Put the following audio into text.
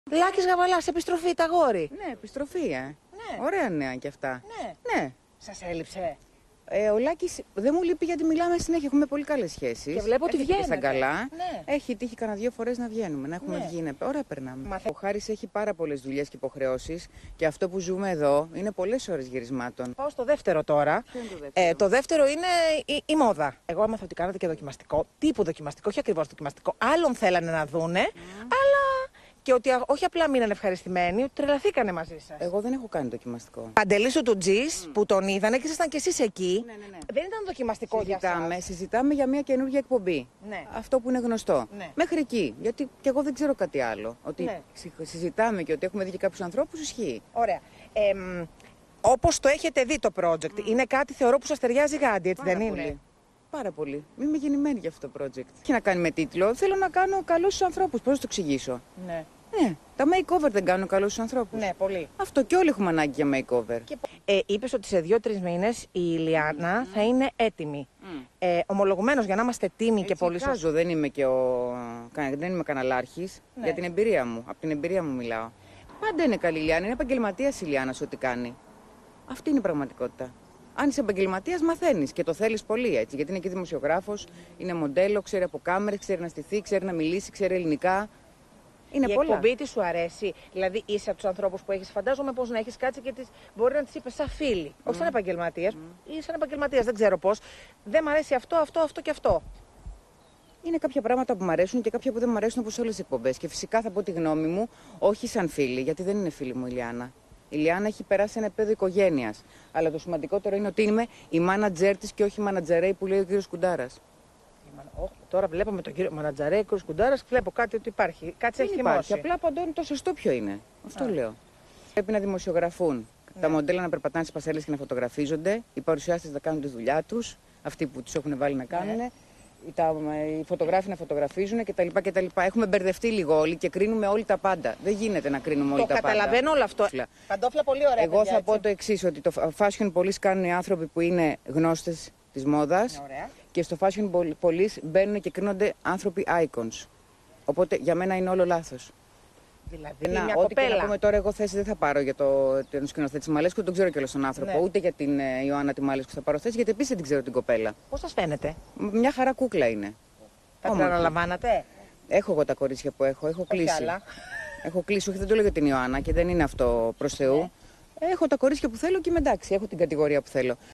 Λάκης Γαβαλάς, επιστροφή, τα γόρι. Ναι, επιστροφή, Ναι. Ωραία νέα κι αυτά. Ναι. Ναι. Σας έλειψε? Ο Λάκης δεν μου λείπει γιατί μιλάμε συνέχεια. Έχουμε πολύ καλές σχέσεις. Και βλέπω ότι Έρχεται και βγαίνετε. σαν καλά. Ναι. Έχει τύχει κανένα 2 φορές να βγαίνουμε, να έχουμε Ναι. βγει. Ναι. Ωραία περνάμε. Μαθε- Ο Χάρης έχει πάρα πολλές δουλειές και υποχρεώσεις και αυτό που ζούμε εδώ είναι πολλές ώρες γυρισμάτων. Πάω στο δεύτερο τώρα. Ποιο είναι το δεύτερο? Το δεύτερο είναι η μόδα. Εγώ έμαθα ότι κάνατε και δοκιμαστικό. Τύπου δοκιμαστικό, όχι ακριβώς δοκιμαστικό. Άλλον θέλανε να δούνε, αλλά και ότι όχι απλά μείνανε ευχαριστημένοι, ότι τρελαθήκανε μαζί σας. Εγώ δεν έχω κάνει δοκιμαστικό. Παντελής του Τζις που τον είδανε και ήσασταν κι εσείς εκεί. Ναι. Δεν ήταν δοκιμαστικό για σας. Συζητάμε για μια καινούργια εκπομπή. Ναι. Αυτό που είναι γνωστό. Ναι. Μέχρι εκεί. Γιατί και εγώ δεν ξέρω κάτι άλλο. Ότι Ναι. συζητάμε και ότι έχουμε δει και κάποιους ανθρώπους ισχύει. Ωραία. Όπως το έχετε δει το project, είναι κάτι θεωρώ που σας ταιριάζει γάντι, έτσι Πάρα δεν πολύ. είναι? Πάρα πολύ. Είμαι γεννημένη για αυτό το project. Έχει να κάνει με τίτλο. Θέλω να κάνω καλούς στους ανθρώπους. Πώς να το εξηγήσω. Ναι. Ναι. Τα makeover δεν κάνουν καλούς στους ανθρώπους. Ναι, πολύ. Αυτό και όλοι έχουμε ανάγκη για makeover. Είπες ότι σε 2-3 μήνες η Ηλιάνα θα είναι έτοιμη. Ομολογουμένως για να είμαστε τίμοι και πολύ σωστοί. δεν είμαι και δεν είμαι καναλάρχης. Ναι. Για την εμπειρία μου. Από την εμπειρία μου μιλάω. Πάντα είναι καλή η Ηλιάνα. Είναι επαγγελματίας η Ηλιάνα σε ό,τι κάνει. Αυτή είναι η πραγματικότητα. Αν είσαι επαγγελματίας, μαθαίνεις και το θέλεις πολύ έτσι. Γιατί είναι και δημοσιογράφος, είναι μοντέλο, ξέρει από κάμερες, ξέρει να στηθεί, ξέρει να μιλήσει, ξέρει ελληνικά. Είναι Η πολλά. εκπομπή της σου αρέσει? Δηλαδή είσαι από τους ανθρώπους που έχεις, φαντάζομαι πως να έχεις κάτσει και μπορεί να της είπες σαν φίλη. Όχι σαν επαγγελματίας ή σαν επαγγελματίας, δεν ξέρω πώς. Δεν μ' αρέσει αυτό και αυτό. Είναι κάποια πράγματα που μου αρέσουν και κάποια που δεν μου αρέσουν όπως όλες τις εκπομπές. Και φυσικά θα πω τη γνώμη μου, όχι σαν φίλη, γιατί δεν είναι φίλη μου η Ηλιάνα. Η Ηλιάνα έχει περάσει ένα επίπεδο οικογένειας. Αλλά το σημαντικότερο είναι ότι είμαι η μάνατζερ της και όχι η μάνατζερέη που λέει ο κύριος Κουντάρας. Τώρα βλέπαμε τον κύριο Μανατζαρέ, κύριο Κουντάρας, βλέπω κάτι ότι υπάρχει. Κάτι Δεν έχει υπάρχει. θυμώσει. Απλά παντών το σωστό ποιο είναι. Αυτό λέω. Πρέπει να δημοσιογραφούν. Τα μοντέλα να περπατάνε στις πασέλες και να φωτογραφίζονται. Οι παρουσιάστες να κάνουν τη δουλειά τους. Αυτοί που τους έχουν βάλει να κάνουν. Οι φωτογράφοι να φωτογραφίζουν κτλ. Έχουμε μπερδευτεί λίγο όλοι και κρίνουμε όλοι τα πάντα. Δεν γίνεται να κρίνουμε όλοι τα πάντα. Το καταλαβαίνω όλο αυτό. Παντόφλα πολύ ωραία. Εγώ παιδιά, θα πω έτσι. το εξής, ότι το fashion police κάνουν οι άνθρωποι που είναι γνώστες της μόδας. Ωραία. Και στο fashion police μπαίνουν και κρίνονται άνθρωποι icons. Οπότε για μένα είναι όλο λάθος. Δηλαδή μια Ό,τι και να κοπέλα. πούμε τώρα, εγώ θέση δεν θα πάρω για τον σκηνοθέτη τη Μαλέσκου, τον ξέρω κιόλας τον άνθρωπο. Ναι. Ούτε για την Ιωάννα τη Μαλέσκου θα πάρω θέση, γιατί επίσης δεν την ξέρω την κοπέλα. Πώς σας φαίνεται? Μια χαρά κούκλα είναι. Θα την Όμορφη. αναλαμβάνατε? Έχω εγώ τα κορίτσια που έχω κλείσει. άλλα. Έχω κλείσει, όχι δεν το λέω για την Ιωάννα και δεν είναι αυτό προς Θεού. Έχω τα κορίτσια που θέλω και είμαι εντάξει, έχω την κατηγορία που θέλω.